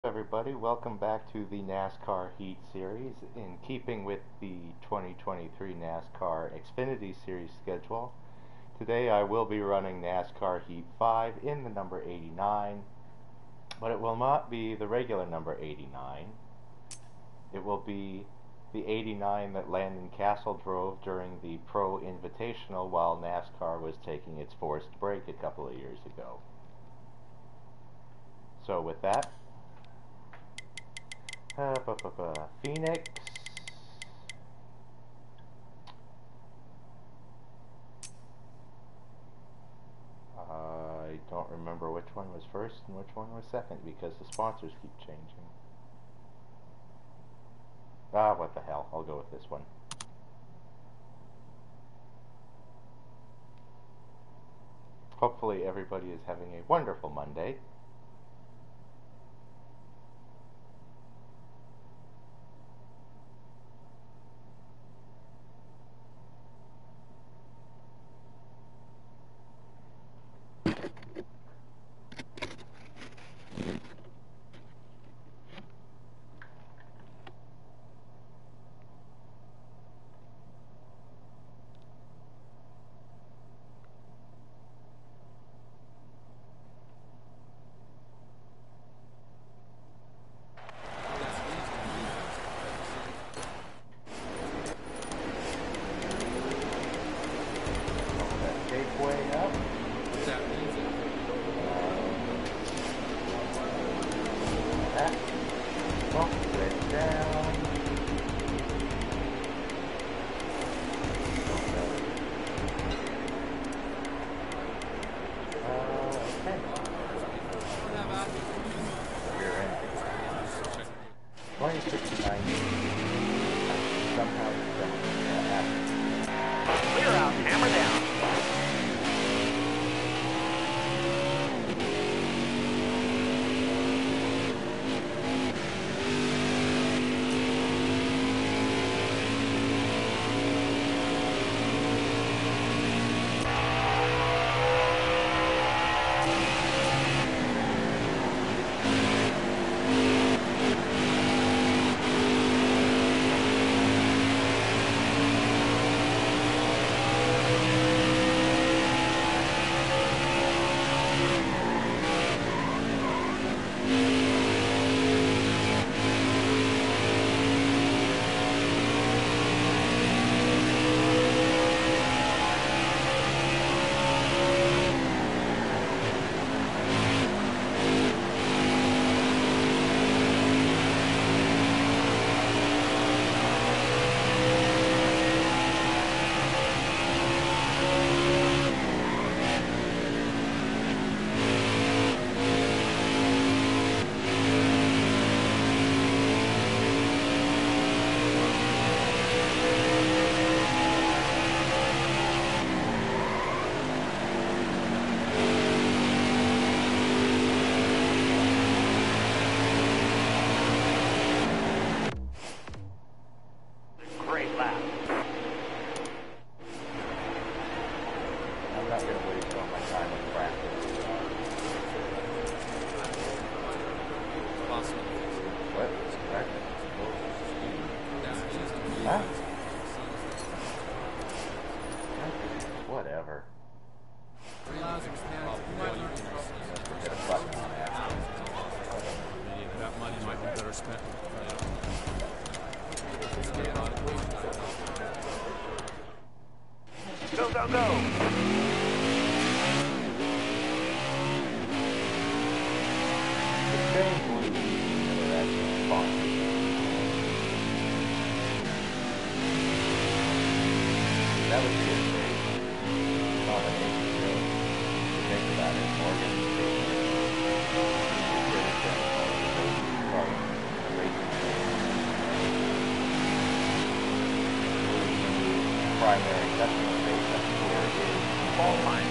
Everybody, welcome back to the NASCAR Heat Series. In keeping with the 2023 NASCAR Xfinity Series schedule, today I will be running NASCAR Heat 5 in the number 89, but it will not be the regular number 89. It will be the 89 that Landon Cassill drove during the Pro Invitational while NASCAR was taking its forced break a couple of years ago. So with that, Phoenix. I don't remember which one was first and which one was second because the sponsors keep changing. What the hell, I'll go with this one. Hopefully everybody is having a wonderful Monday. Whatever. That money might be better spent. Go, go, go! That would be a great combination show. To think about it, Morgan primary customer base up here is Paul Pine.